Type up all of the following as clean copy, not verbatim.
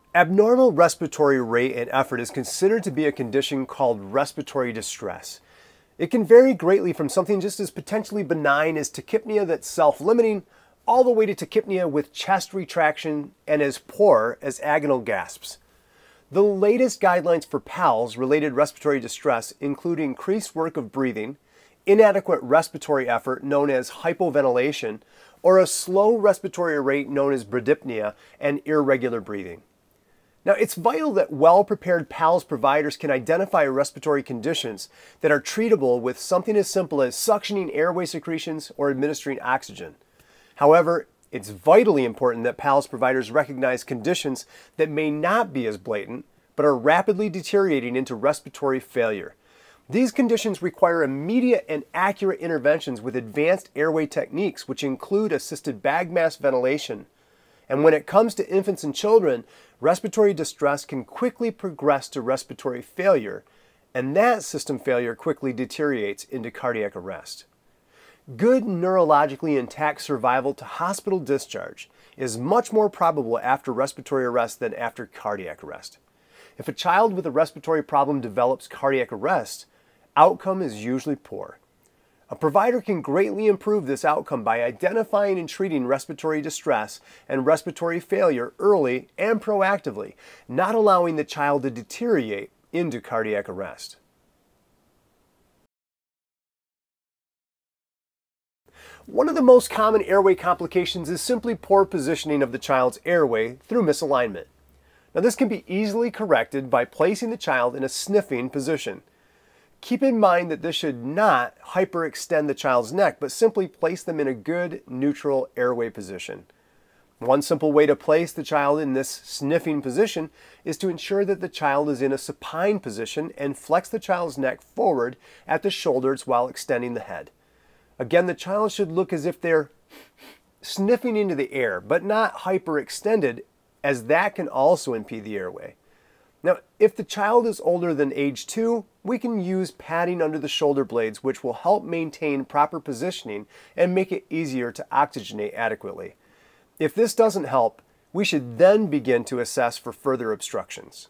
Abnormal respiratory rate and effort is considered to be a condition called respiratory distress. It can vary greatly from something just as potentially benign as tachypnea that's self-limiting, all the way to tachypnea with chest retraction and as poor as agonal gasps. The latest guidelines for PALS-related respiratory distress include increased work of breathing, inadequate respiratory effort known as hypoventilation, or a slow respiratory rate known as bradypnea, and irregular breathing. Now, it's vital that well-prepared PALS providers can identify respiratory conditions that are treatable with something as simple as suctioning airway secretions or administering oxygen. However, it's vitally important that PALS providers recognize conditions that may not be as blatant, but are rapidly deteriorating into respiratory failure. These conditions require immediate and accurate interventions with advanced airway techniques, which include assisted bag mask ventilation. And when it comes to infants and children, respiratory distress can quickly progress to respiratory failure, and that system failure quickly deteriorates into cardiac arrest. Good neurologically intact survival to hospital discharge is much more probable after respiratory arrest than after cardiac arrest. If a child with a respiratory problem develops cardiac arrest, outcome is usually poor. A provider can greatly improve this outcome by identifying and treating respiratory distress and respiratory failure early and proactively, not allowing the child to deteriorate into cardiac arrest. One of the most common airway complications is simply poor positioning of the child's airway through misalignment. Now, this can be easily corrected by placing the child in a sniffing position. Keep in mind that this should not hyperextend the child's neck, but simply place them in a good, neutral airway position. One simple way to place the child in this sniffing position is to ensure that the child is in a supine position and flex the child's neck forward at the shoulders while extending the head. Again, the child should look as if they're sniffing into the air, but not hyperextended, as that can also impede the airway. Now, if the child is older than age 2, we can use padding under the shoulder blades, which will help maintain proper positioning and make it easier to oxygenate adequately. If this doesn't help, we should then begin to assess for further obstructions.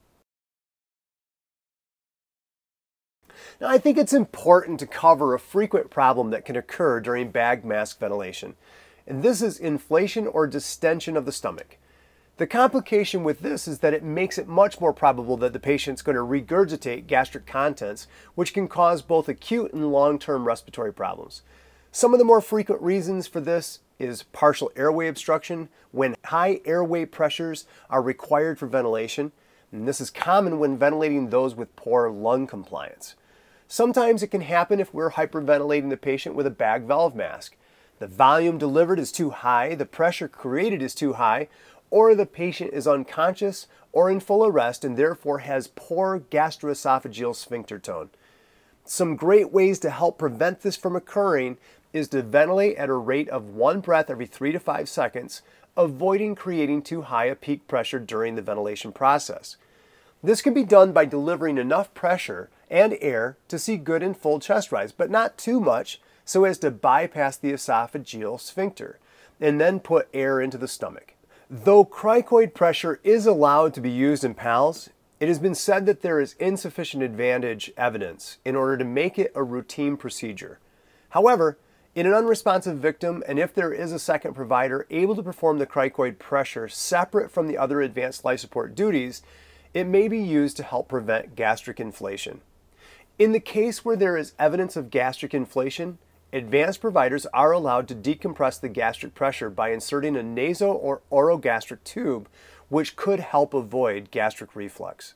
Now, I think it's important to cover a frequent problem that can occur during bag mask ventilation, and this is inflation or distension of the stomach. The complication with this is that it makes it much more probable that the patient's going to regurgitate gastric contents, which can cause both acute and long-term respiratory problems. Some of the more frequent reasons for this is partial airway obstruction, when high airway pressures are required for ventilation, and this is common when ventilating those with poor lung compliance. Sometimes it can happen if we're hyperventilating the patient with a bag valve mask. The volume delivered is too high, the pressure created is too high, or the patient is unconscious or in full arrest and therefore has poor gastroesophageal sphincter tone. Some great ways to help prevent this from occurring is to ventilate at a rate of 1 breath every 3 to 5 seconds, avoiding creating too high a peak pressure during the ventilation process. This can be done by delivering enough pressure and air to see good and full chest rise, but not too much so as to bypass the esophageal sphincter, and then put air into the stomach. Though cricoid pressure is allowed to be used in PALS, it has been said that there is insufficient advantage evidence in order to make it a routine procedure. However, in an unresponsive victim, and if there is a second provider able to perform the cricoid pressure separate from the other advanced life support duties, it may be used to help prevent gastric inflation. In the case where there is evidence of gastric inflation, advanced providers are allowed to decompress the gastric pressure by inserting a naso- or orogastric tube, which could help avoid gastric reflux.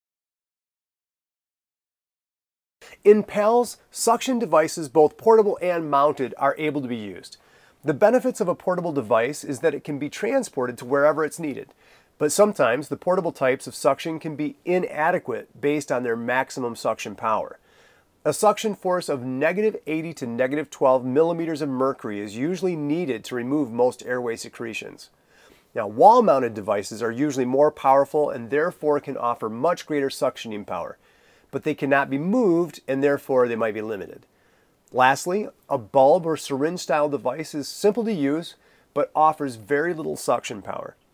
In PALS, suction devices, both portable and mounted, are able to be used. The benefits of a portable device is that it can be transported to wherever it's needed, but sometimes the portable types of suction can be inadequate based on their maximum suction power. A suction force of -80 to -12 millimeters of mercury is usually needed to remove most airway secretions. Now, wall-mounted devices are usually more powerful and therefore can offer much greater suctioning power, but they cannot be moved and therefore they might be limited. Lastly, a bulb or syringe-style device is simple to use but offers very little suction power.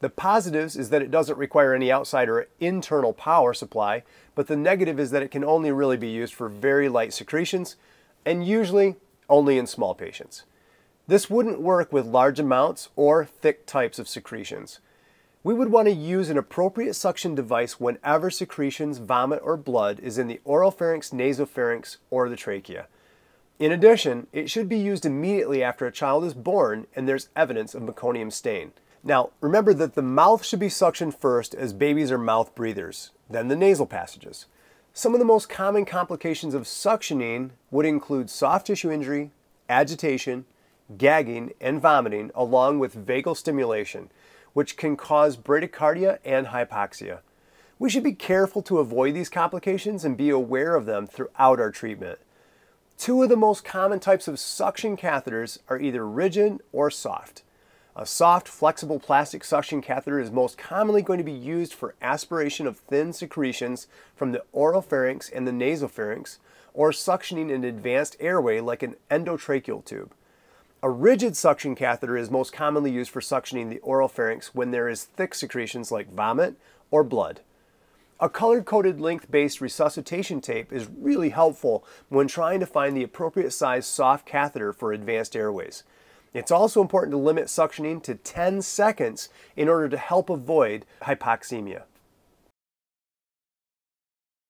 The positives is that it doesn't require any outside or internal power supply, but the negative is that it can only really be used for very light secretions, and usually only in small patients. This wouldn't work with large amounts or thick types of secretions. We would want to use an appropriate suction device whenever secretions, vomit, or blood is in the oropharynx, nasopharynx, or the trachea. In addition, it should be used immediately after a child is born and there's evidence of meconium stain. Now, remember that the mouth should be suctioned first, as babies are mouth breathers, then the nasal passages. Some of the most common complications of suctioning would include soft tissue injury, agitation, gagging, and vomiting, along with vagal stimulation, which can cause bradycardia and hypoxia. We should be careful to avoid these complications and be aware of them throughout our treatment. Two of the most common types of suction catheters are either rigid or soft. A soft, flexible plastic suction catheter is most commonly going to be used for aspiration of thin secretions from the oropharynx and the nasopharynx, or suctioning an advanced airway like an endotracheal tube. A rigid suction catheter is most commonly used for suctioning the oropharynx when there is thick secretions like vomit or blood. A color-coded length-based resuscitation tape is really helpful when trying to find the appropriate size soft catheter for advanced airways. It's also important to limit suctioning to 10 seconds in order to help avoid hypoxemia.